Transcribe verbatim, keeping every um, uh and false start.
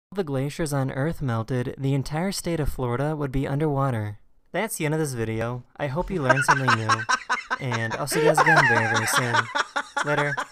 the glaciers on Earth melted, the entire state of Florida would be underwater. That's the end of this video. I hope you learned something new, and I'll see you guys again very, very soon. Later.